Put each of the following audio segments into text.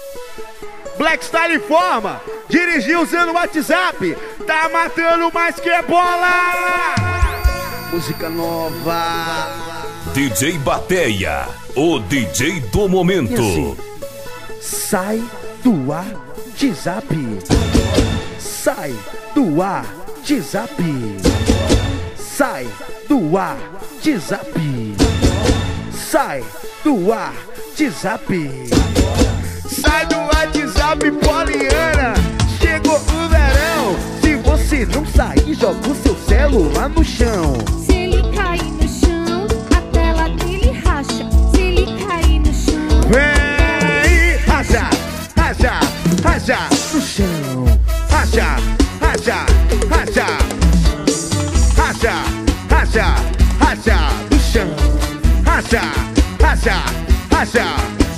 Black Style forma, dirigiu usando o WhatsApp, tá matando mais que bola. Música nova. DJ Bateia, o DJ do momento. Assim, sai do WhatsApp, sai do WhatsApp, sai do WhatsApp, sai do WhatsApp. Sai do WhatsApp, Poliana, chegou o verão. Se você não sair, joga o seu celular no chão. Se ele cair no chão, a tela dele racha. Se ele cair no chão, vem, racha, racha, racha no chão. Racha, racha, racha, racha, racha, racha no chão. Racha, racha, racha.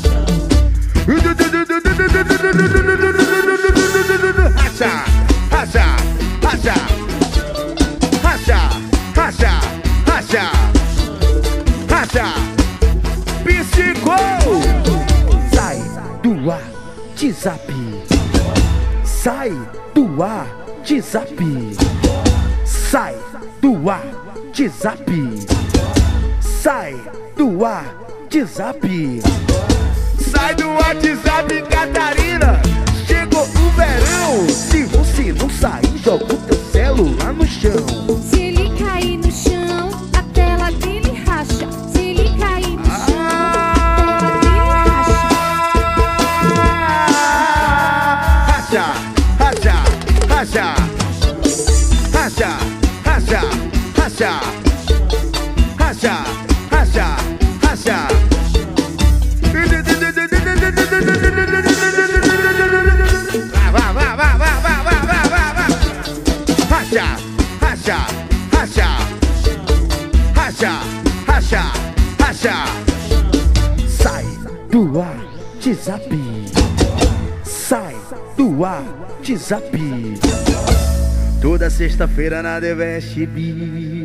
Racha, racha, racha, racha, racha, racha, racha. Psicou. Sai do WhatsApp, sai do WhatsApp, sai do WhatsApp, sai do WhatsApp. Sai do WhatsApp, Catarina, chegou o verão. Se você não sair, joga o teu celular no chão. se ele cair no chão, a tela dele racha. Se ele cair no chão, a tela dele racha. Racha, racha, racha, racha, racha, racha, racha, racha, racha. Vai, vai, vai, vai, vai, vai, vai, vai, vai. Racha, racha, racha, racha, racha, racha. Sai do WhatsApp, sai do WhatsApp. Toda sexta-feira na The Best Beat.